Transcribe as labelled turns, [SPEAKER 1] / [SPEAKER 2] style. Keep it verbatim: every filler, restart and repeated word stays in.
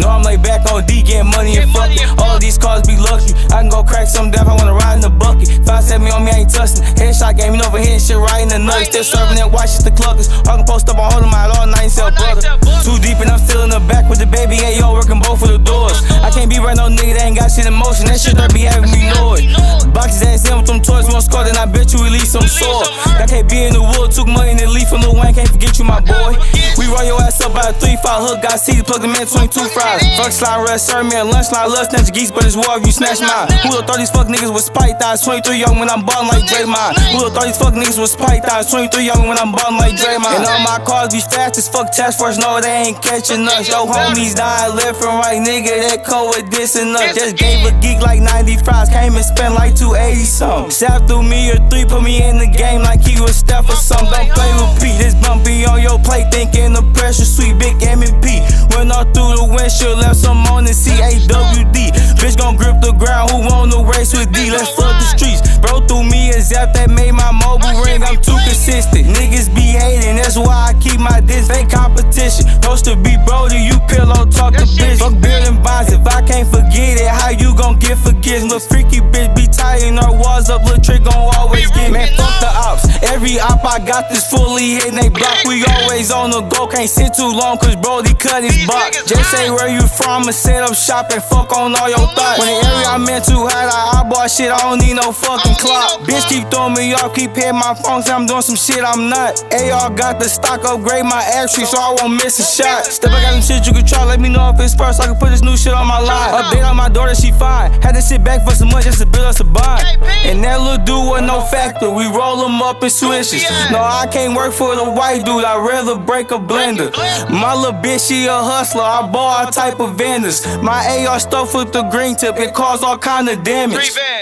[SPEAKER 1] No, I'm laid back on D, getting money and fuck it. All of these cars be luxury. I can go crack some death, I wanna ride in the bucket. Five seven me on me, I ain't touching. Headshot game, me over here and shit right in the nuts. Still serving that white shit, the cluckers. I can post up on hold 'em out all night and sell brother. Too deep and I'm still in the back with the baby, hey yo, working both of the doors. I can't be right no nigga that ain't got shit in motion. That shit that be having me annoyed. Boxes ass in with them toys, we won't score, then I bet you we leave some sore. I can't be in the wood, took money and then leave from Lil Wayne, can't forget you, my boy. We run your ass up by a three five hook, got seated, plug them in, twenty-two fries. Fuck slime rush, serve me a lunch line, love snatch geese, but it's war if you snatch mine. Who'da thought these fuck niggas was spike thighs, twenty-three young when I'm ballin' like Draymond. Who'da thought these fuck niggas was spike thighs, twenty-three young when I'm ballin' like Draymond. And all my cars be fast as fuck, task force, no they ain't catching us. Yo homies dying left and right, nigga, that code with dissing us. Just gave a geek like ninety fries, came and spent like two eighty something. Shot through me or three, put me in the game like he was Steph or something. Don't play with Pete, this bumpy on your plate, thinking the pressure sweet, big M and P. Went all through the windshield, left some on the C A W D. Bitch gon' grip the ground, who wanna race with D? Let's flood the streets. Bro through me a zap that made my mobile ring, I'm too consistent. Niggas be hating, that's why I keep my diss. Fake competition, supposed to be Brody, you pillow talk to bitch. Fuck building bonds, if I can't forget it, how you gon' get forgiven? Little freaky bitch be tying her walls up, little trick gon' always get. Man, fuck the ops, every op I got this fully hitting they block. We always on the go, can't sit too long cause Brody cut his box. Just say where you from and set up shop and fuck on all your thoughts. When the area I'm in too hot, I eyeball shit, I don't need no fucking clock. Bitch keep throwing me off, keep hitting my phone, say I'm doing some shit I'm not. A R got the stock, upgrade my ass tree so I won't miss a shot. Step I got some shit you can try, let me know if it's first, so I can put this new shit on my line. Update on my daughter, she fine. Had to sit back for some money just to build us a bond. And that little dude was no factor, we roll him up in switches. No, I can't work for the white dude, I'd rather break a blender. My little bitch, she a hustler, I bought all type of vendors. My A R stuff with the green tip, it caused all kind of damage.